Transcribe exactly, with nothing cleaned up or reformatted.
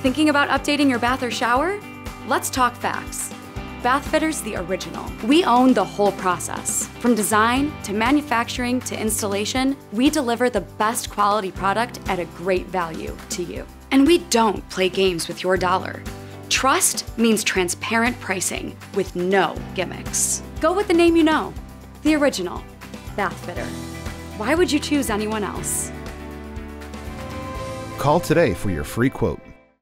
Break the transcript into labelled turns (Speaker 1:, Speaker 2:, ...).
Speaker 1: Thinking about updating your bath or shower? Let's talk facts. Bath Fitters the Original. We own the whole process. From design to manufacturing to installation, we deliver the best quality product at a great value to you. And we don't play games with your dollar. Trust means transparent pricing with no gimmicks. Go with the name you know. The Original. Bath Fitter. Why would you choose anyone else?
Speaker 2: Call today for your free quote.